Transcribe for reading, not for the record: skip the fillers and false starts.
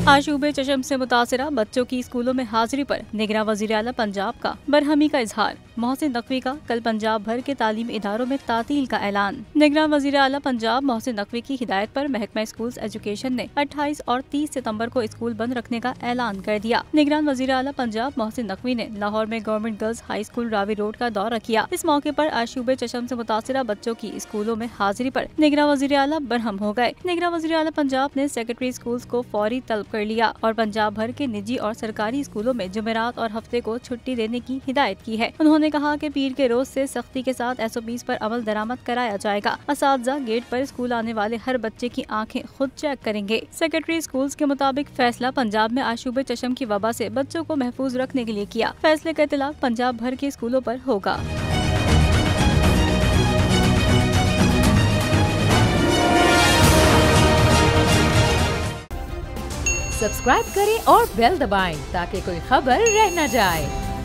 आशूबे चशम से मुतासिरा बच्चों की स्कूलों में हाजिरी पर निगरां वज़ीर आला पंजाब का बरहमी का इजहार। मोहसिन नकवी का कल पंजाब भर के तालीमी इदारों में तातील का ऐलान। निगरां वज़ीर आला पंजाब मोहसिन नकवी की हिदायत पर महकमा स्कूल्स एजुकेशन ने 28 और 30 सितंबर को स्कूल बंद रखने का ऐलान कर दिया। निगरां वज़ीर आला पंजाब मोहसिन नकवी ने लाहौर में government girls high school Ravi road का दौरा किया। इस मौके पर आशूबे चशम से मुतासिरा बच्चों की स्कूलों में हाजिरी पर निगरां वज़ीर आला बरहम हो गए। निगरां वज़ीर आला पंजाब ने सेक्रेटरी स्कूल्स को फौरी तलब कर लिया और पंजाब भर के निजी और सरकारी स्कूलों में जुमेरात और हफ्ते को छुट्टी देने की हिदायत की है। उन्होंने कहा कि पीर के रोज से सख्ती के साथ SOPs पर अमल दरामद कराया जाएगा। असातिज़ा गेट पर स्कूल आने वाले हर बच्चे की आंखें खुद चेक करेंगे। सेक्रेटरी स्कूल्स के मुताबिक फैसला पंजाब में आशूबे चशम की वबा से बच्चों को महफूज रखने के लिए किया। फैसले का इतलाक पंजाब भर के स्कूलों पर होगा। सब्सक्राइब करें और बेल दबाएं ताकि कोई खबर रह न जाए।